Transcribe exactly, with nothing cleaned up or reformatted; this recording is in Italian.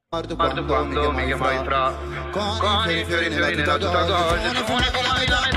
Guardo quando mi chiamavi fra con i fiori, fiori nella tuta d'oggi.